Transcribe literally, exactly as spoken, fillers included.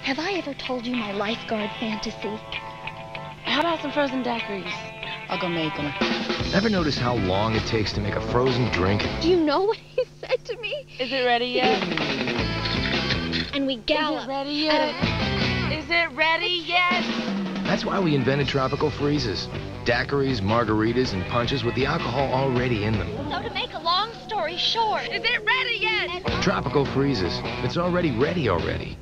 Have I ever told you my lifeguard fantasy? How about some frozen daiquiris? I'll go make them. Ever notice how long it takes to make a frozen drink? Do you know what he said to me? Is it ready yet? And we gallop. Is it ready yet? Is it ready yet? That's why we invented tropical freezes. Daiquiris, margaritas, and punches with the alcohol already in them. So to make a long story short, Is it ready yet? Tropical freezes. It's already ready already.